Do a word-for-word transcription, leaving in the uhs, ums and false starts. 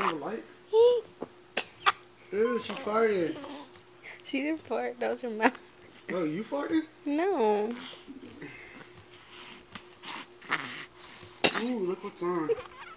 have a light? Ew, she farted. She didn't fart. That was her mouth. No, you farted? No. Ooh, look what's on.